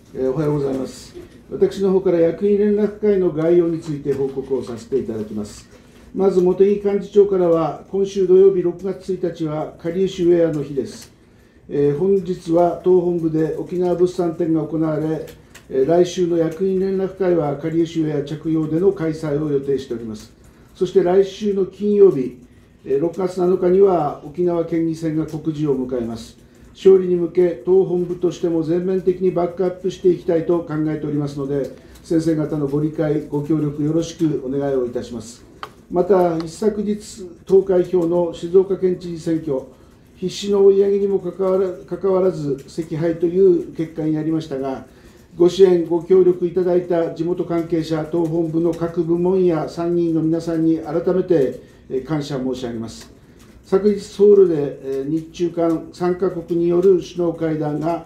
おはようございます。私の方から役員連絡会の概要について報告をさせていただきます。まず、茂木幹事長からは、今週土曜日6月1日は、かりゆしウェアの日です。本日は党本部で沖縄物産展が行われ、来週の役員連絡会は、かりゆしウェア着用での開催を予定しております。そして来週の金曜日、6月7日には沖縄県議選が告示を迎えます。勝利に向け、党本部としても全面的にバックアップしていきたいと考えておりますので、先生方のご理解、ご協力よろしくお願いをいたします。また、一昨日投開票の静岡県知事選挙、必死の追い上げにもかかわらず、惜敗という結果になりましたが、ご支援、ご協力いただいた地元関係者、党本部の各部門や参議院の皆さんに改めて感謝申し上げます。昨日、ソウルで日中韓3カ国による首脳会談が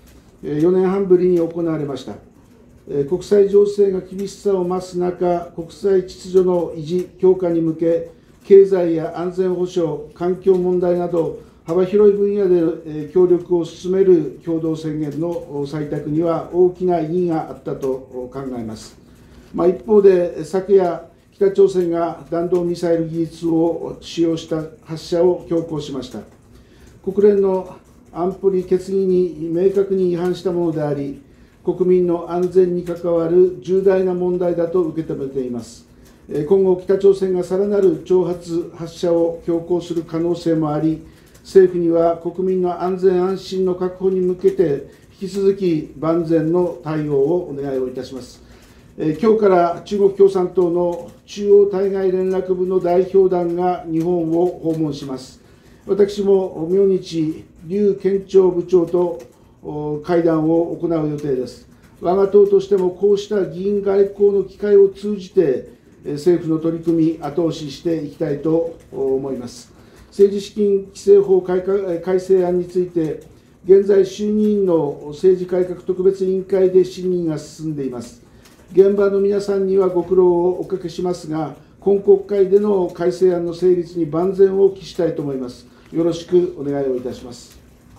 4年半ぶりに行われました。国際情勢が厳しさを増す中、国際秩序の維持・強化に向け、経済や安全保障、環境問題など、幅広い分野で協力を進める共同宣言の採択には大きな意義があったと考えます。一方で、昨夜、北朝鮮が弾道ミサイル技術を使用した発射を強行しました。国連の安保理決議に明確に違反したものであり、国民の安全に関わる重大な問題だと受け止めています。今後、北朝鮮がさらなる挑発発射を強行する可能性もあり、政府には国民の安全安心の確保に向けて、引き続き万全の対応をお願いをいたします。今日から中国共産党の中央対外連絡部の代表団が日本を訪問します。私も明日、劉県庁部長と会談を行う予定です。我が党としてもこうした議員外交の機会を通じて、政府の取り組み、後押ししていきたいと思います。政治資金規正法改正案について、現在、衆議院の政治改革特別委員会で審議が進んでいます。現場の皆さんにはご苦労をおかけしますが、今国会での改正案の成立に万全を期したいと思います。よろしくお願いをいたします。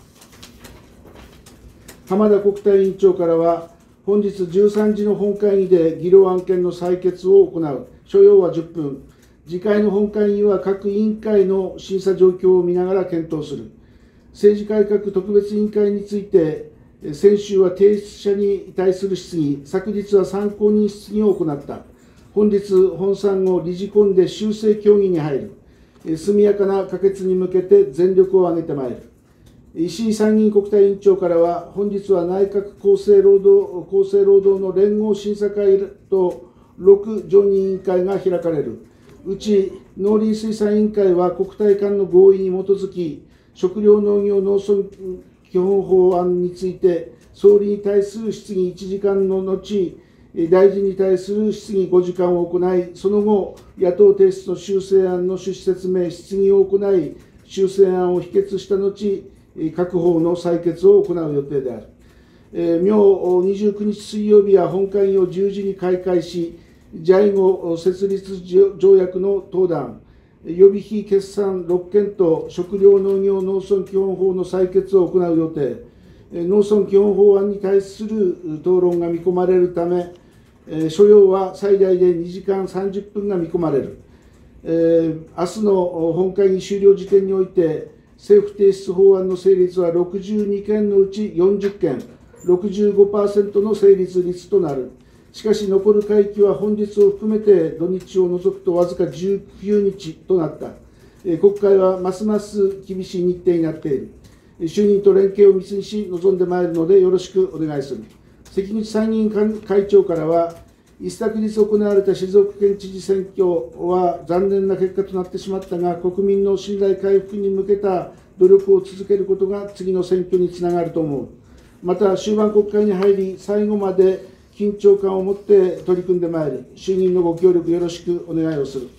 浜田国対委員長からは、本日13時の本会議で議論案件の採決を行う。所要は10分。次回の本会議は各委員会の審査状況を見ながら検討する。政治改革特別委員会について、先週は提出者に対する質疑、昨日は参考人質疑を行った。本日、本参を理事懇で修正協議に入る。速やかな可決に向けて全力を挙げてまいる。石井参議院国対委員長からは、本日は内閣厚生労働の連合審査会と6常任委員会が開かれる。うち農林水産委員会は国対間の合意に基づき、食料農業農村基本法案について、総理に対する質疑1時間の後、大臣に対する質疑5時間を行い、その後、野党提出の修正案の趣旨説明、質疑を行い、修正案を否決した後、各法の採決を行う予定である。明29日水曜日は本会議を10時に開会し、ジャイゴ設立条約の登壇、予備費決算6件と食料農業農村基本法の採決を行う予定。農村基本法案に対する討論が見込まれるため、所要は最大で2時間30分が見込まれる。明日の本会議終了時点において、政府提出法案の成立は62件のうち40件、65% の成立率となる。しかし、残る会期は本日を含めて土日を除くとわずか19日となった。国会はますます厳しい日程になっている。衆議院と連携を密にし、臨んでまいるのでよろしくお願いする。関口参議院会長からは、一昨日行われた静岡県知事選挙は残念な結果となってしまったが、国民の信頼回復に向けた努力を続けることが次の選挙につながると思う。また、終盤国会に入り、最後まで緊張感を持って取り組んでまいる。衆議院のご協力よろしくお願いをする。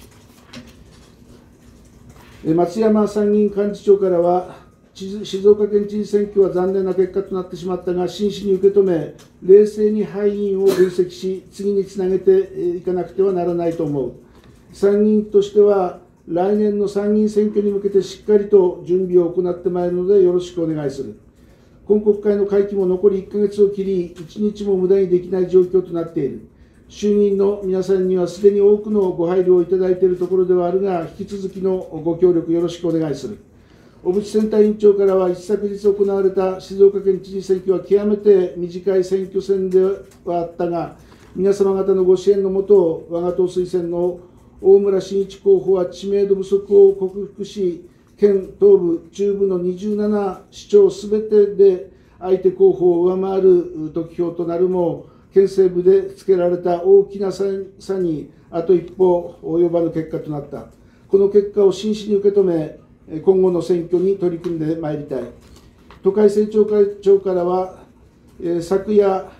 松山参議院幹事長からは、静岡県知事選挙は残念な結果となってしまったが、真摯に受け止め、冷静に敗因を分析し、次につなげていかなくてはならないと思う。参議院としては、来年の参議院選挙に向けてしっかりと準備を行ってまいるので、よろしくお願いする。 今国会の会期も残り1ヶ月を切り、1日も無駄にできない状況となっている。衆議院の皆さんにはすでに多くのご配慮をいただいているところではあるが、引き続きのご協力よろしくお願いする。小渕選対委員長からは、一昨日行われた静岡県知事選挙は極めて短い選挙戦ではあったが、皆様方のご支援のもと、我が党推薦の大村真一候補は知名度不足を克服し、県東部、中部の27市町すべてで相手候補を上回る得票となるも、県西部でつけられた大きな差にあと一歩及ばぬ結果となった。この結果を真摯に受け止め、今後の選挙に取り組んでまいりたい。都会政調会長からは、昨夜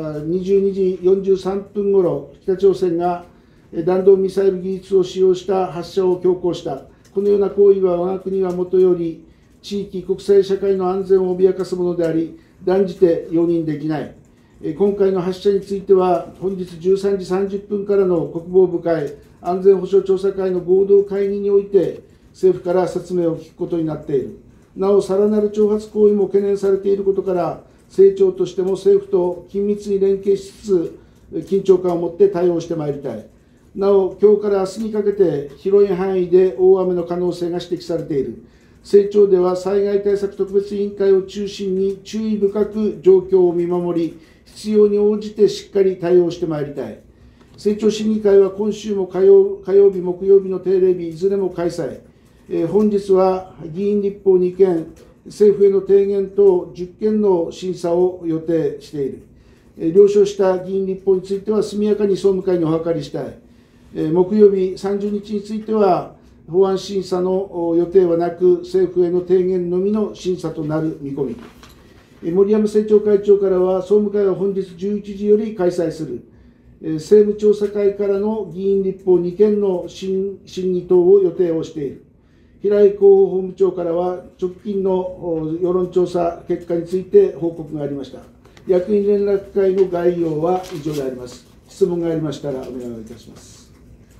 22時43分ごろ、北朝鮮が弾道ミサイル技術を使用した発射を強行した。このような行為は我が国はもとより、地域、国際社会の安全を脅かすものであり、断じて容認できない。今回の発射については、本日13時30分からの国防部会安全保障調査会の合同会議において、政府から説明を聞くことになっている。なお、さらなる挑発行為も懸念されていることから、政調としても政府と緊密に連携しつつ、緊張感を持って対応してまいりたい。なお、今日から明日にかけて、広い範囲で大雨の可能性が指摘されている。政調では災害対策特別委員会を中心に注意深く状況を見守り、必要に応じてしっかり対応してまいりたい。政調審議会は今週も火曜日、木曜日の定例日、いずれも開催。本日は議員立法2件、政府への提言等10件の審査を予定している。了承した議員立法については、速やかに総務会にお諮りしたい。木曜日30日については、法案審査の予定はなく、政府への提言のみの審査となる見込み。森山政調会長からは、総務会は本日11時より開催する。政務調査会からの議員立法2件の審議等を予定をしている。平井広報法務長からは、直近の世論調査結果について報告がありました。役員連絡会の概要は以上であります。質問がありましたらお願いいたします。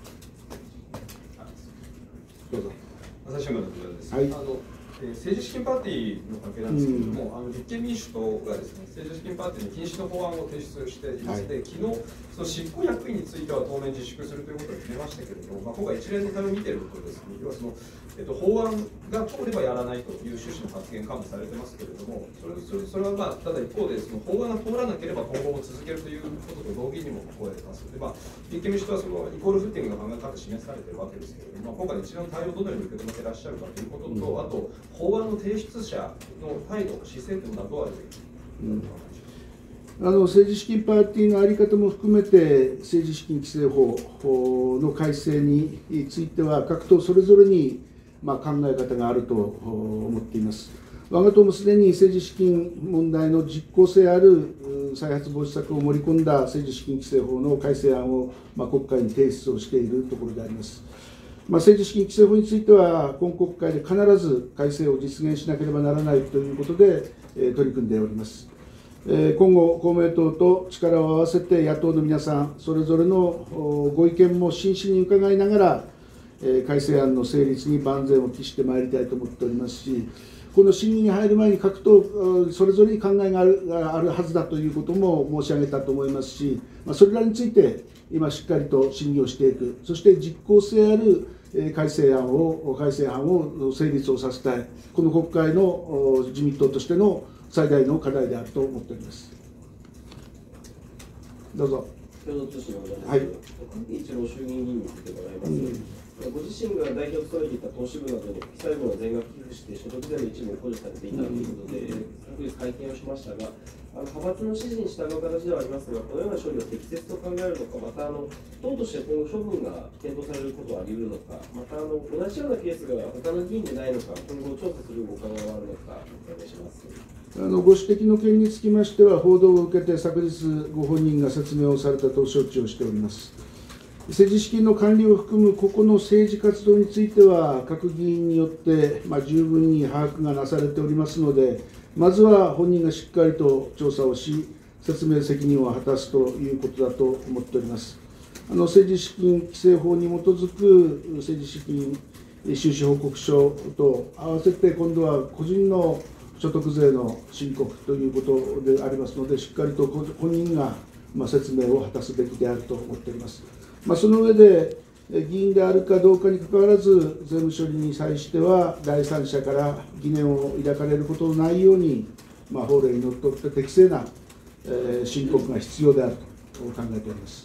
どうぞ。 朝日新聞の福田です。 はい、 政治資金パーティーの関係なんですけれども、立憲民主党がですね、政治資金パーティーに禁止の法案を提出していまして、はい、昨日、その執行役員については当面自粛するということを決めましたけれども、今回、一連の対応を見ているとですね、要はその法案が通ればやらないという趣旨の発言幹部されてますけれども、それはただ一方で、その法案が通らなければ今後も続けるということと同義にも聞こえますので、立憲民主党はそのイコールフッティングの考え方示されているわけですけれども、今回、一連の対応をどのように受け止めていらっしゃるかということと、あと、法案の提出者の態度、姿勢というのはどうあるべきか。 政治資金パーティーの在り方も含めて、政治資金規正法の改正については、各党それぞれに考え方があると思っています。我が党もすでに政治資金問題の実効性ある再発防止策を盛り込んだ政治資金規正法の改正案を国会に提出をしているところであります。政治資金規正法については、今国会で必ず改正を実現しなければならないということで取り組んでおります。今後、公明党と力を合わせて野党の皆さん、それぞれのご意見も真摯に伺いながら、改正案の成立に万全を期してまいりたいと思っておりますし、この審議に入る前に各党それぞれに考えがあるはずだということも申し上げたと思いますし、それらについて今しっかりと審議をしていく、そして実効性ある改正案を成立をさせたい、この国会の自民党としての最大の課題であると思っております。どうぞ。 共同通信の話です。 はい。 各一郎衆議院議員について伺います。ご自身が代表を務めていた投資部などに最後は全額寄付して所得税の一部を補助されていたということで、昨日会見をしましたが、派閥の指示に従う形ではありますが、このような処理を適切と考えるのか、また党として今後処分が検討されることはあり得るのか、また同じようなケースが他の議員でないのか、今後調査するお考えがあるのか、お願いします。 ご指摘の件につきましては、報道を受けて昨日、ご本人が説明をされたと承知をしております。政治資金の管理を含む個々の政治活動については、各議員によって十分に把握がなされておりますので、まずは本人がしっかりと調査をし、説明責任を果たすということだと思っております。政治資金規正法に基づく政治資金収支報告書と合わせて、今度は個人の所得税の申告ということでありますので、しっかりと本人が説明を果たすべきであると思っております。その上で、議員であるかどうかにかかわらず、税務処理に際しては、第三者から疑念を抱かれることのないように、法令にのっとって適正な申告が必要であると考えております。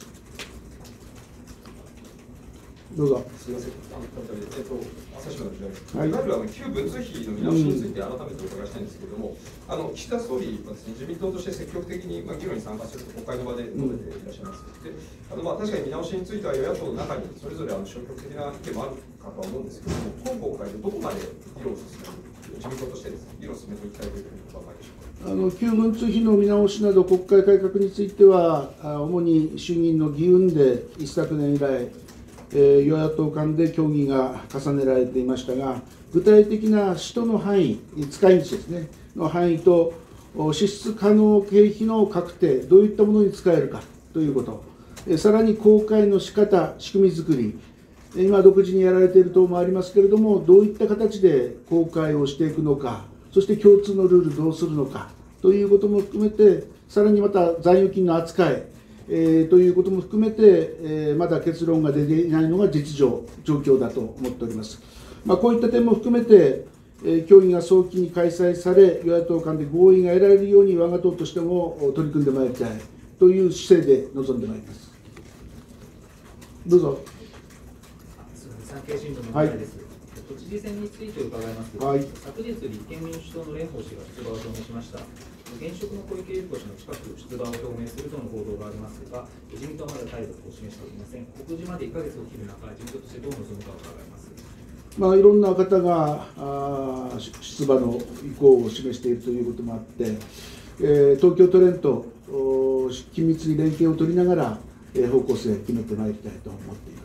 どうぞ。 すみません、朝日新聞の時代、 はい、 いわゆる旧文通費の見直しについて改めてお伺いしたいんですけれども、岸田総理はですね、自民党として積極的に議論に参加すると国会の場で述べていらっしゃいます。で確かに見直しについては与野党の中にそれぞれ消極的な意見もあるかとは思うんですけれども、今国会でどこまで議論を進める、自民党としてですね、議論を進めていきたいというふうにお考えでしょうか。 旧文通費の見直しなど、国会改革については、主に衆議院の議運で一昨年以来、与野党間で協議が重ねられていましたが、具体的な使途の範囲、使い道ですね、の範囲と、支出可能経費の確定、どういったものに使えるかということ、さらに公開の仕方、仕組み作り、今、独自にやられている党もありますけれども、どういった形で公開をしていくのか、そして共通のルールどうするのかということも含めて、さらにまた残余金の扱い、ということも含めて、まだ結論が出ていないのが実情、状況だと思っております。こういった点も含めて、協議が早期に開催され、与野党間で合意が得られるように、我が党としても取り組んでまいりたいという姿勢で臨んでまいります。どうぞ。 産経新聞の前です。都知事選について伺います。 はい、 昨日、立憲民主党の蓮舫氏が出馬を表明しました。現職の小池百合子氏の近く出馬を表明するとの報道がありますが、自民党はまだ態度を示しておりません。告示まで1ヶ月を切る中、自民党としてどう臨むか伺います。 いろんな方が出馬の意向を示しているということもあって、東京都連と緊密に連携を取りながら、方向性を決めてまいりたいと思っています。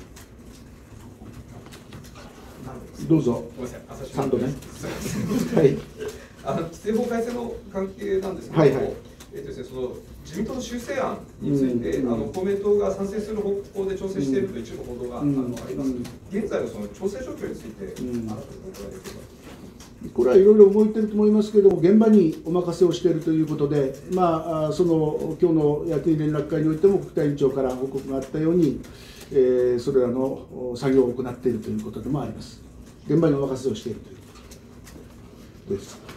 どうぞ。 ごめんなさい、朝日 3度ね。 はい。規制法改正の関係なんですけれども、その自民党の修正案について、公明党が賛成する方向で調整しているという一部報道があります。現在のその調整状況について、改めてお伺いできれば。 これはいろいろ動いていると思いますけれども、現場にお任せをしているということで、その今日の役員連絡会においても、国対委員長から報告があったように、それらの作業を行っているということでもあります。現場にお任せをしているということです。